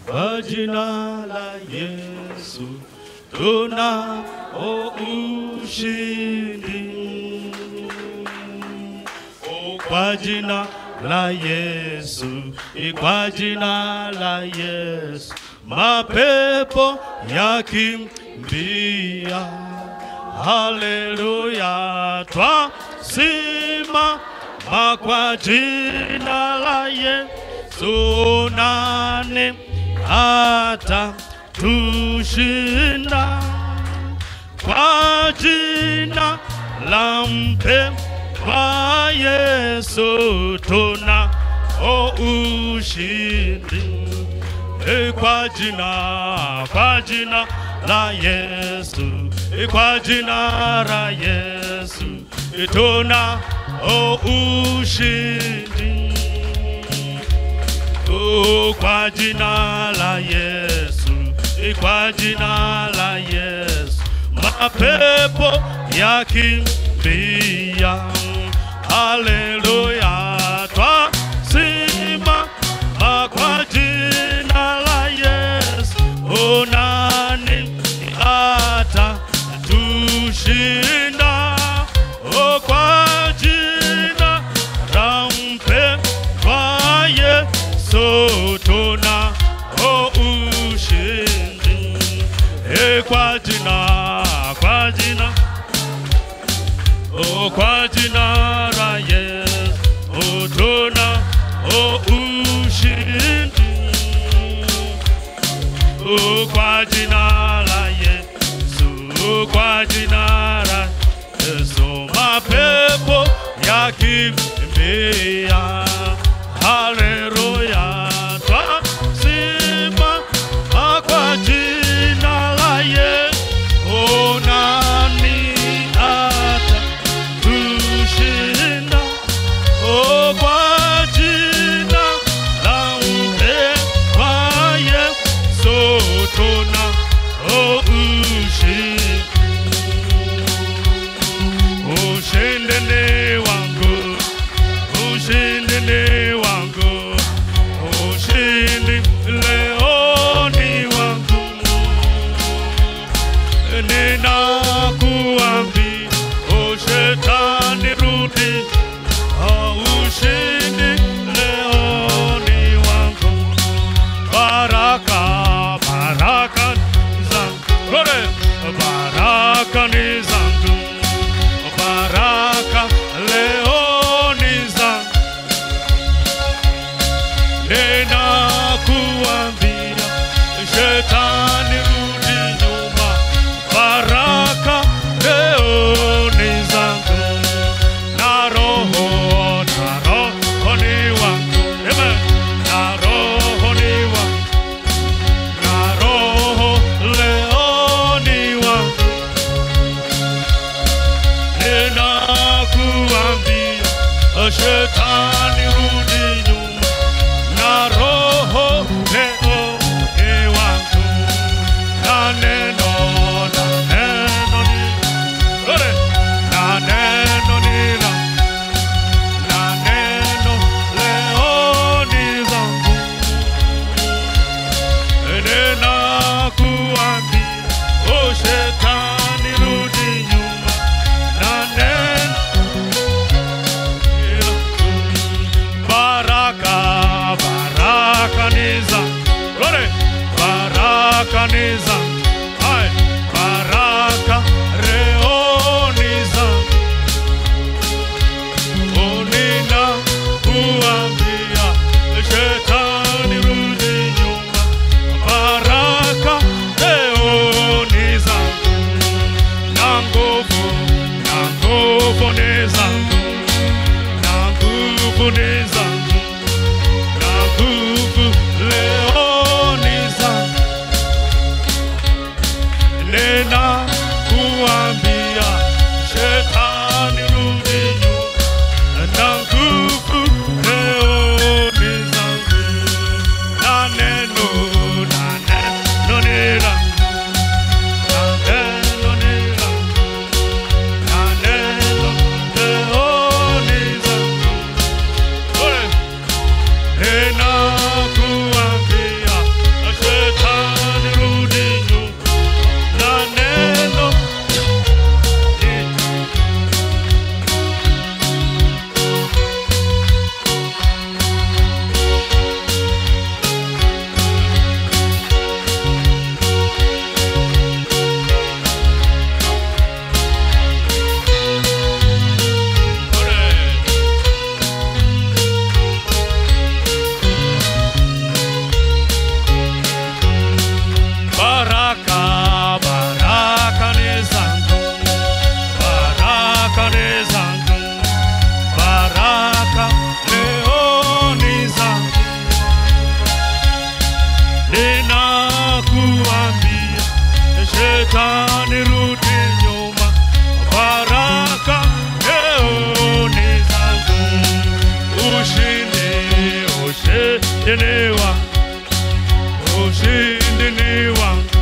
kwa jina la Yesu tuna ushindi. Kwa jina la Yesu, kwa jina la Yesu, mapepo yakimbia. Haleluya, twasimama kwa jina la Yesu, nani hata tushinda? Kwa jina la mpendwa Yesu tuna ushindi. Kwa jina la Yesu, kwa jina la Yesu tuna ushindi. Kwa jina la Yesu, kwa jina la Yesu, mapepo yakimbia. Haleluya, twasimama kwa jina la Yesu, nani hata tushinda? Kwa jina la mpendwa Yesu tuna ushindi. Kwa jina la Yesu tuna ushindi. Kwa jina la Yesu, kwa jina la Yesu, mapepo yakimbia. Haleluya, twasimama kwa jina la Yesu, nani hata tushinda? Kwa jina la mpendwa Yesu tuna ushindi. Ushindi ni wangu, ushindi ni wangu, ushindi leo ni wangu. Ninakuambia, shetani rudi, ushindi leo ni wangu. Baraka zangu, baraka ni zangu, baraka leo ni zangu. Ninakuambia, shetani rudi nyuma, baraka leo ni zangu. Na roho ni wangu, amen. Na roho ni wangu, na roho leo ni wangu. Ninakuambia, shetani rudi nyuma, na roho leo ni wangu. Na neno ni na neno ni na neno leo ni zangu. Ninakuambia, shetani rudi nyuma, na neno baraka ni zangu, baraka ni zangu, baraka leo ni zangu. Ninakuambia, shetani rudi nyuma, baraka leo ni zangu. Na nguvu ni zangu, na nguvu ni zangu, na nguvu leo ni zangu. ninakuambia shetani rudi nyuma, baraka leo ni zangu, ushindi ni wangu, ushindi ni wangu.